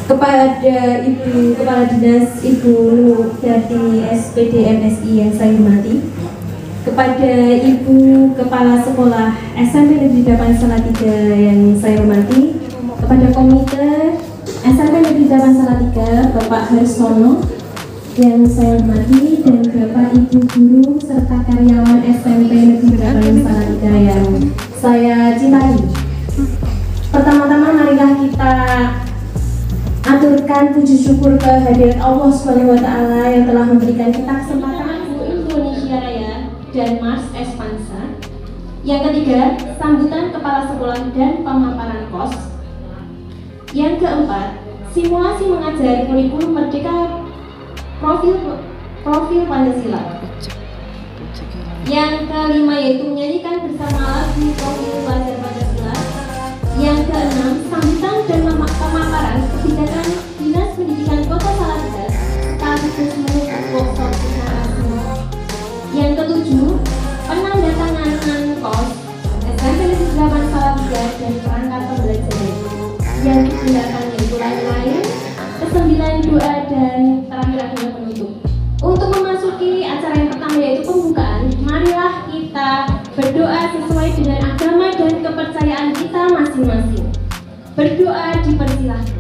kepada Ibu Kepala Dinas Ibu Nurhayati SPD MSI yang saya hormati, kepada Ibu Kepala Sekolah SMP Negeri 8 Salatiga yang saya hormati, kepada Komite SMP Negeri 8 Salatiga Bapak Harsono yang saya hormati, dan Bapak Ibu guru serta karyawan SMP Negeri 8 Salatiga yang saya cintai. Pertama-tama marilah kita aturkan puji syukur kehadirat Allah SWT yang telah memberikan kita kesempatan Indonesia Raya dan Mars Espansa. Yang ketiga, sambutan kepala sekolah dan pemaparan KOS. Yang keempat, simulasi mengajari kurikulum Merdeka profil Pancasila. Yang kelima yaitu menyanyikan bersama lagu profil pelajar Pancasila. Yang keenam, sambutan dan pemaparan kebijakan Dinas Pendidikan Kota Salatiga sekaligus workshop narasi. Yang ketujuh, penandatanganan KOS SMP Negeri 8 Salatiga dan perangkat pembelajaran. Yang kedelapan yaitu lain-lain. Kesembilan, doa, dan terakhir adalah penutup. Untuk memasuki acara yang pertama yaitu pembukaan, marilah kita berdoa sesuai dengan agama dan kepercayaan kita masing-masing. Berdoa dipersilahkan.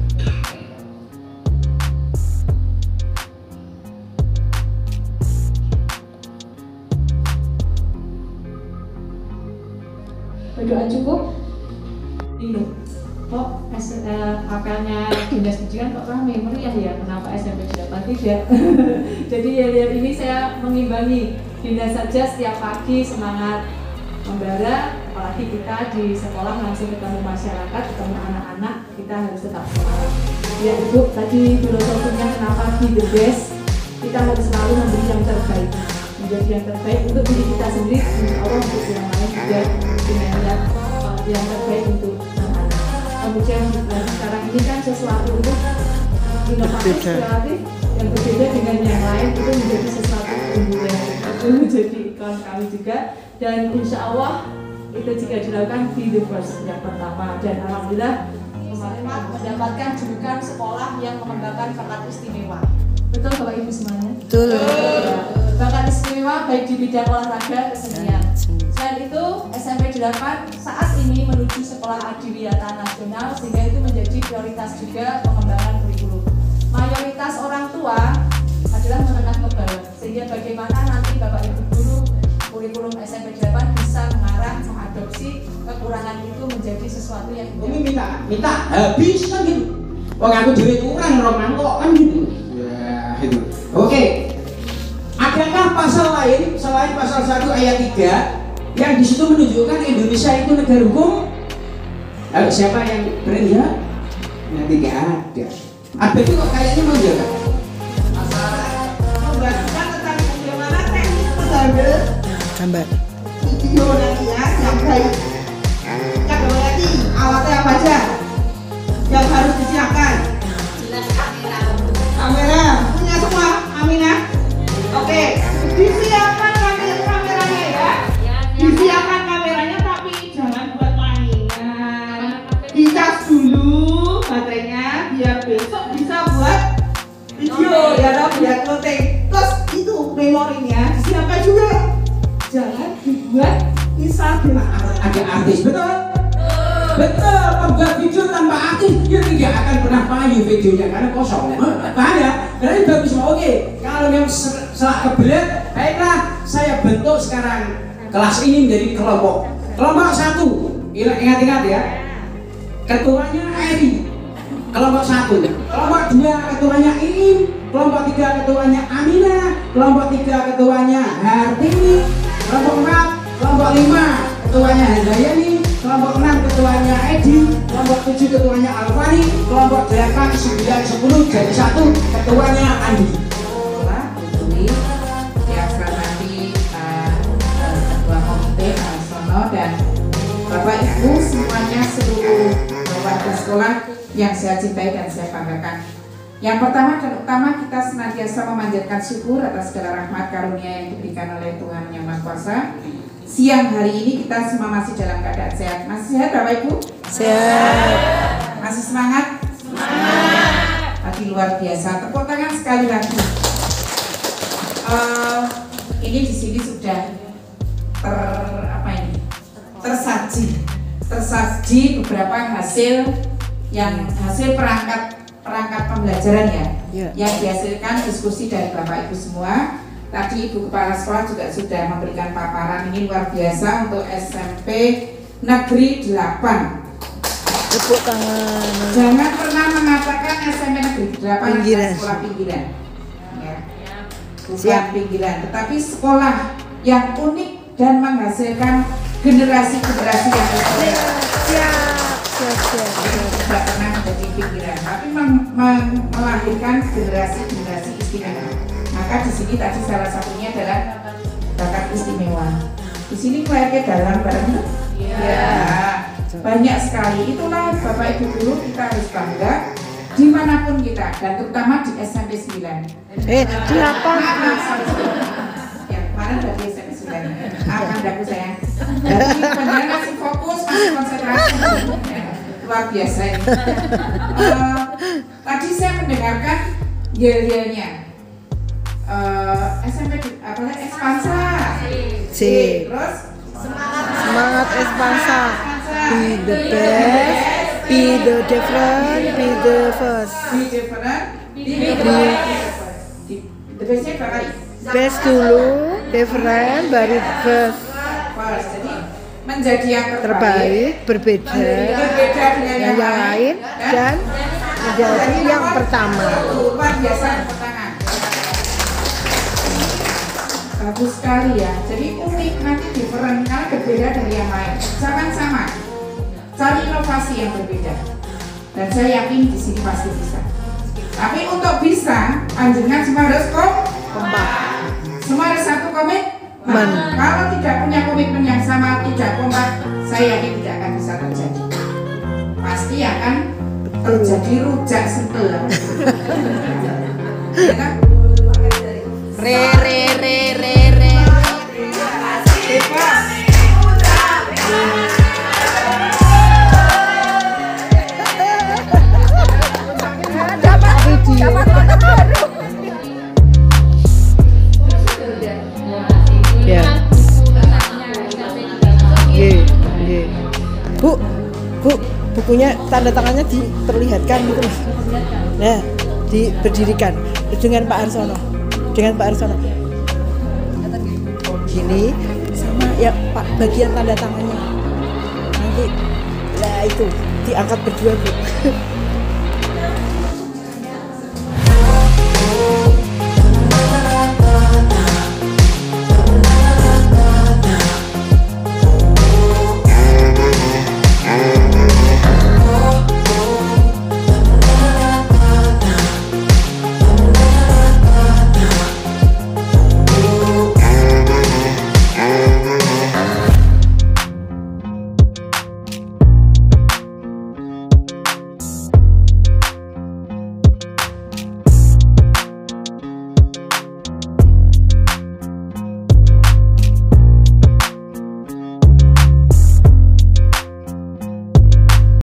Berdoa cukup? Bingung. Kok apelnya Dinas Pendidikan kok ramai meriah ya? Kenapa SMP 8 tidak? Jadi ya lihat ini saya mengimbangi Dinas saja setiap pagi semangat membara, apalagi kita di sekolah langsung ketemu masyarakat, ketemu anak-anak, kita harus tetap semangat. Ya Ibu, tadi filosofinya kenapa be the best, kita harus selalu memberi yang terbaik, menjadi yang terbaik untuk diri kita sendiri, insya Allah untuk yang lain juga dengan yang terbaik untuk anak-anak. Kemudian sekarang ini kan sesuatu untuk inovatif, kreatif, yang berbeda dengan yang lain itu menjadi sesuatu keunggulan, itu menjadi ikon kami juga. Dan insya Allah itu jika dilakukan be the first yang pertama, dan alhamdulillah kemarin mendapatkan julukan sekolah yang mengembangkan bakat istimewa. Betul Bapak Ibu semuanya? Betul. Ya, bakat istimewa baik di bidang olahraga, kesenian. Selain itu SMP 8 saat ini menuju sekolah adiwiyata nasional, sehingga itu menjadi prioritas juga pengembangan kurikulum. Mayoritas orang tua adalah menengah ke bawah, sehingga bagaimana nanti Bapak Ibu guru kurikulum SMP 8 bisa mengarah mengadopsi kekurangan itu menjadi sesuatu yang minta habis kan gitu. Wong aku dhewe kurang roman kok kan gitu. Ya itu. Oke. Adakah pasal lain selain pasal 1 ayat 3 yang di situ menunjukkan Indonesia itu negara hukum? Ayo, siapa yang berani ya? Nanti nggak ada. Ada itu kok kayaknya mau jaga. Membahaskan tentang bagaimana teknis mengambil gambar video nanti ya yang baik. Kita lagi alatnya apa aja yang harus disiapkan. Jelas kamera. Kamera punya semua, Aminah. Oke, disiapkan kameranya ya. Disiapkan kameranya tapi jangan buat mainan. Dicas dulu baterainya biar besok bisa buat video ya dong, biar clothing. Terus itu memorinya disiapkan juga. Jangan dibuat Instagram. Ada artis betul. Betul, pembuat video tanpa artis dia tidak akan pernah payu videonya karena kosong. Paham ya? Karena itu bagus. Oke, kalau yang selak kebelet, baiklah saya bentuk sekarang kelas ini menjadi kelompok. Kelompok 1, ingat-ingat ya. Ketuanya Eri. Kelompok 1. Kelompok 2 ketuanya Iin. Kelompok 3 ketuanya Amina. Kelompok 3 ketuanya Hartini. Kelompok 4, kelompok 5 ketuanya Handayani. Kelompok 6 ketuanya Edi. Kelompok 7 ketuanya Alfani. Kelompok 8, 9, 10 jadi 1 ketuanya Andi. Dan Bapak Ibu semuanya, seluruh warga sekolah yang saya cintai dan saya banggakan. Yang pertama dan utama, kita senantiasa memanjatkan syukur atas segala rahmat karunia yang diberikan oleh Tuhan Yang Maha Kuasa. Siang hari ini kita semua masih dalam keadaan sehat. Masih sehat Bapak Ibu? sehat. Masih semangat? Semangat. tapi luar biasa. Tepuk tangan sekali lagi. Ini di sini sudah tersaji beberapa hasil perangkat pembelajaran ya, yang dihasilkan diskusi dari Bapak Ibu semua. Tadi Ibu Kepala Sekolah juga sudah memberikan paparan, ini luar biasa untuk SMP Negeri 8. Tepuk tangan. Jangan pernah mengatakan SMP Negeri 8 adalah sekolah pinggiran ya. Bukan pinggiran, tetapi sekolah yang unik dan menghasilkan generasi-generasi yang berkualitas. Tidak pernah menjadi pinggiran, tapi melahirkan generasi-generasi istimewa. Maka di sini tadi salah satunya adalah bakat istimewa. Di sini keluarga dalam bareng. Ya, banyak sekali. Itulah Bapak Ibu guru, kita harus bangga dimanapun kita, dan terutama di SMP 9. Ya, kemarin dari SMP 9. Akan daku sayang. Jadi benar masih fokus, masih konsentrasi. Luar biasa ini. Tadi saya mendengarkan yel-yelnya SMP Ekspansa. Terus Semangat Ekspansa. Be the best, be the different, be the first. Be different, be the the bestnya berapa kali? Best dulu, different, baru first. Jadi menjadi yang Terbaik, berbeda dengan yang lain, dan menjadi yang pertama. Luar biasa, tepuk tangan. Bagus sekali ya. Jadi unik, nanti different karena berbeda dari yang lain. Jangan sama. Cari inovasi yang berbeda. Dan saya yakin di sini pasti bisa. Tapi untuk bisa, panjenengan semua harus kompak. Semua harus satu komitmen. Kalau tidak punya komitmen yang sama, tidak kompak, saya yakin tidak akan bisa terjadi. Pasti akan terjadi rujak sentul. Ya kan? Bu, bukunya tanda tangannya diperlihatkan gitu loh. Nah, berdirikan dengan Pak Arsono. Gini sama ya Pak, bagian tanda tangannya. Nanti lah itu diangkat berdua, Bu.